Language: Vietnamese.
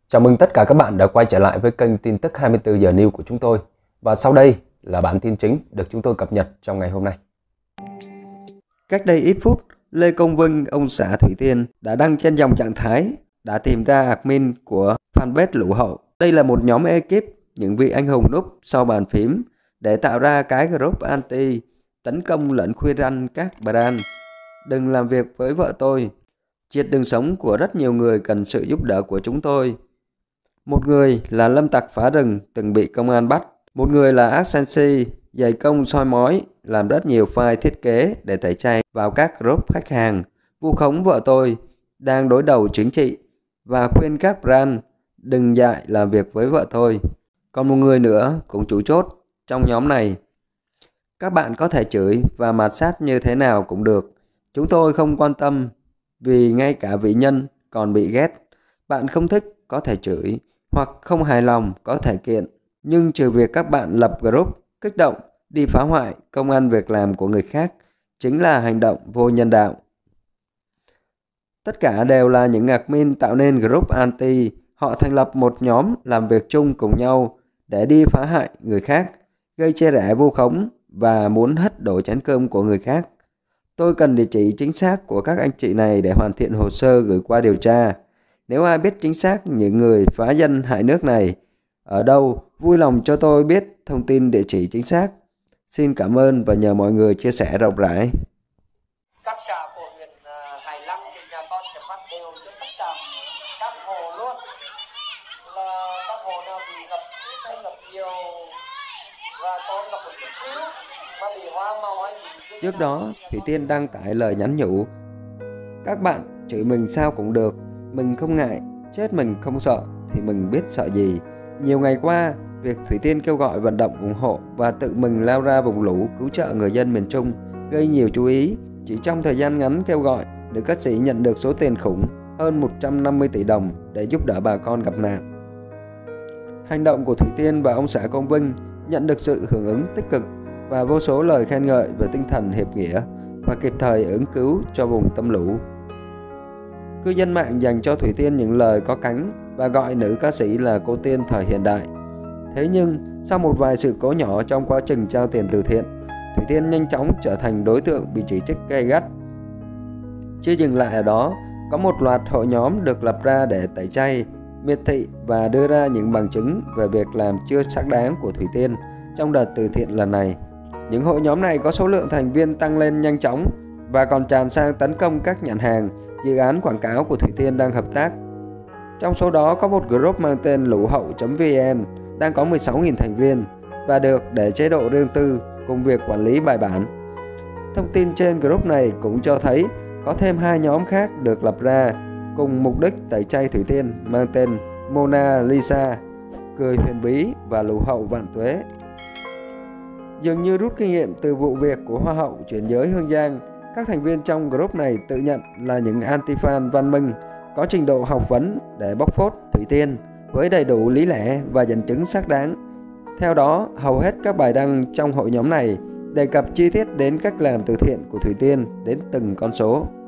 Chào mừng tất cả các bạn đã quay trở lại với kênh tin tức 24 giờ News của chúng tôi. Và sau đây là bản tin chính được chúng tôi cập nhật trong ngày hôm nay. Cách đây ít phút, Lê Công Vinh, ông xã Thủy Tiên đã đăng trên dòng trạng thái đã tìm ra admin của fanpage Lũ Hậu. Đây là một nhóm ekip những vị anh hùng núp sau bàn phím để tạo ra cái group anti tấn công lẫn khuyên răn các brand. Đừng làm việc với vợ tôi. Triệt đường sống của rất nhiều người cần sự giúp đỡ của chúng tôi. Một người là lâm tặc phá rừng từng bị công an bắt. Một người là Accenture dày công soi mói làm rất nhiều file thiết kế để tẩy chay vào các group khách hàng, vu khống vợ tôi đang đối đầu chính trị và khuyên các brand đừng dại làm việc với vợ tôi. Còn một người nữa cũng chủ chốt trong nhóm này. Các bạn có thể chửi và mạt sát như thế nào cũng được. Chúng tôi không quan tâm vì ngay cả vị nhân còn bị ghét. Bạn không thích có thể chửi hoặc không hài lòng có thể kiện. Nhưng trừ việc các bạn lập group kích động đi phá hoại công ăn việc làm của người khác chính là hành động vô nhân đạo. Tất cả đều là những admin tạo nên group anti. Họ thành lập một nhóm làm việc chung cùng nhau để đi phá hại người khác, gây chia rẽ vu khống và muốn hất đổ chén cơm của người khác. Tôi cần địa chỉ chính xác của các anh chị này để hoàn thiện hồ sơ gửi qua điều tra. Nếu ai biết chính xác những người phá dân hại nước này ở đâu, vui lòng cho tôi biết thông tin địa chỉ chính xác. Xin cảm ơn và nhờ mọi người chia sẻ rộng rãi. Các xã của huyện Hải Lăng thì nhà con sẽ phát đều cho tất cả các hồ luôn, là các hồ nào bị ngập hay ngập nhiều và có ngập một chút xíu mà bị hoa màu hay bị... Trước đó, Thủy Tiên đăng tải lời nhắn nhủ: các bạn chửi mình sao cũng được, mình không ngại, chết mình không sợ thì mình biết sợ gì. Nhiều ngày qua, việc Thủy Tiên kêu gọi vận động ủng hộ và tự mình lao ra vùng lũ cứu trợ người dân miền Trung gây nhiều chú ý. Chỉ trong thời gian ngắn kêu gọi, nữ ca sĩ nhận được số tiền khủng hơn 150 tỷ đồng để giúp đỡ bà con gặp nạn. Hành động của Thủy Tiên và ông xã Công Vinh nhận được sự hưởng ứng tích cực và vô số lời khen ngợi về tinh thần hiệp nghĩa và kịp thời ứng cứu cho vùng tâm lũ. Cư dân mạng dành cho Thủy Tiên những lời có cánh và gọi nữ ca sĩ là cô tiên thời hiện đại. Thế nhưng, sau một vài sự cố nhỏ trong quá trình trao tiền từ thiện, Thủy Tiên nhanh chóng trở thành đối tượng bị chỉ trích gay gắt. Chưa dừng lại ở đó, có một loạt hội nhóm được lập ra để tẩy chay, miệt thị và đưa ra những bằng chứng về việc làm chưa xác đáng của Thủy Tiên trong đợt từ thiện lần này. Những hội nhóm này có số lượng thành viên tăng lên nhanh chóng và còn tràn sang tấn công các nhãn hàng, dự án quảng cáo của Thủy Tiên đang hợp tác. Trong số đó có một group mang tên Lũ Hậu.vn đang có 16.000 thành viên và được để chế độ riêng tư cùng việc quản lý bài bản. Thông tin trên group này cũng cho thấy có thêm hai nhóm khác được lập ra cùng mục đích tẩy chay Thủy Tiên mang tên Mona Lisa, Cười Huyền Bí và Lũ Hậu Vạn Tuế. Dường như rút kinh nghiệm từ vụ việc của Hoa hậu chuyển giới Hương Giang, các thành viên trong group này tự nhận là những anti-fan văn minh, có trình độ học vấn để bóc phốt Thủy Tiên với đầy đủ lý lẽ và dẫn chứng xác đáng. Theo đó, hầu hết các bài đăng trong hội nhóm này đề cập chi tiết đến cách làm từ thiện của Thủy Tiên đến từng con số.